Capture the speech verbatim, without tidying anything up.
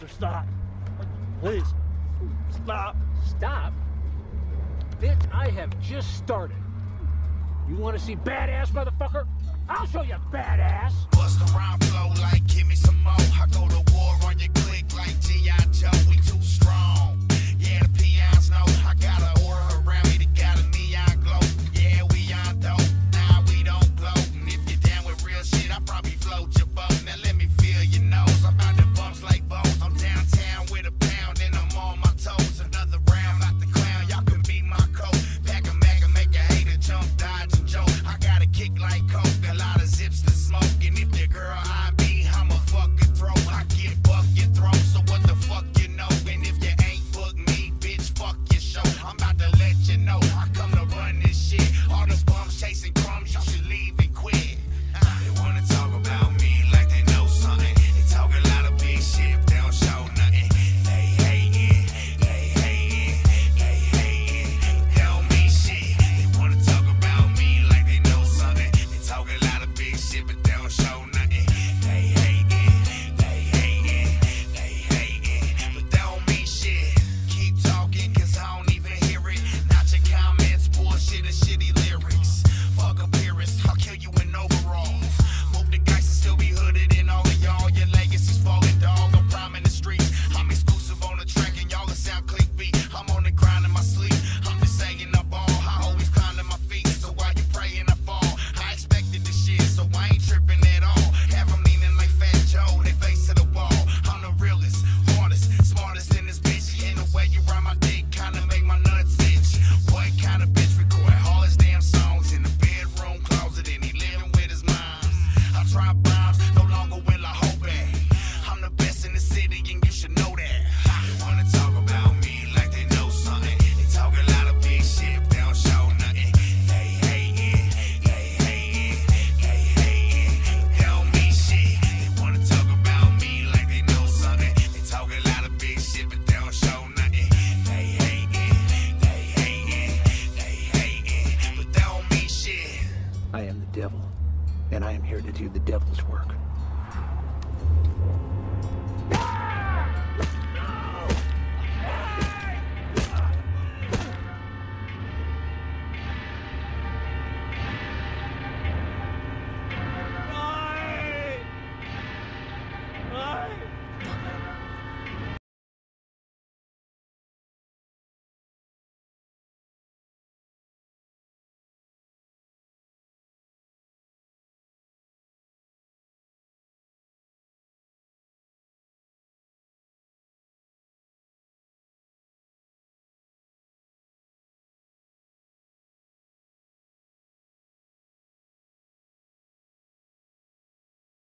Stop. Please. Stop. Stop? Bitch, I have just started. You want to see badass, motherfucker? I'll show you badass. Bust around flow like give me some more. I go to war on your click like G I Joe. We too strong. Yeah, the peons know. I got a aura around me that got a neon glow. Yeah, we on dope. Nah, we don't glow. And if you're down with real shit, I probably float your boat. Now let me feel your nose. I'm about to bumps like bows. I'm downtown with a pound and I'm on my toes. Another round like the clown. Y'all can be my coat. Pack a mag and make a hater jump, dodge and joke. I got a kick like coke. A lot of zips to smoke. And if the girl I be, I'ma fucking throw. I get buck your throat. So what the fuck you know? And if you ain't book me, bitch, fuck your show. I'm about to let you know. I come to run this shit. All the bums chasing crumbs. Y'all should leave and quit. They wanna talk about me like they know something. They talk a lot of big shit, but they don't show nothing. They hating, they hating, they hating, but they don't mean shit. They wanna talk about me like they know something. They talk a lot of big shit, but they don't show nothing. They hating, they hating, they hating, but they don't mean shit. Keep talking, cause I don't even hear it. Not your comments, bullshit and shitty lyrics. Fuck appearance, I'll kill you in overalls. Move the dice and still be hooded in all of y'all. Your legacy's falling, dog. I'm prime in the streets. I'm exclusive on the track and y'all a sound click beat. I'm on the grind in my sleep. I'm just saying I ball. I always climb to my feet. So while you praying I fall, I expected this shit, so I ain't tripping at all. Have them leaning like Fat Joe, they face to the wall. I'm the realest, hardest, smartest in this bitch. And the way you ride my dick kinda make my nuts itch. What kind of bitch record all his damn songs in the bedroom closet and he living with his moms? I drop bombs, no longer will I hold back. I'm the best in the city and you should know that. They wanna talk about me like they know something. They talk a lot of big shit, but they don't show nothing. They hating, they hating, they hating, but they don't mean shit. They wanna talk about me like they know something. They talk a lot of big shit, but they don't show nothing. They hating, they hating, they hating, but they don't mean shit. I am the devil, and I am here to do the devil